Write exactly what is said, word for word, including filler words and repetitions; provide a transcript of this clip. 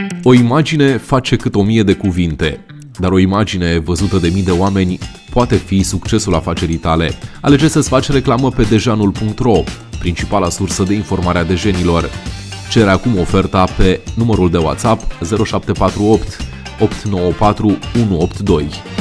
O imagine face cât o mie de cuvinte, dar o imagine văzută de mii de oameni poate fi succesul afacerii tale. Alege să-ți faci reclamă pe dejanul punct ro, principala sursă de informare a dejenilor. Cere acum oferta pe numărul de WhatsApp zero șapte patru opt opt nouă patru unu opt doi.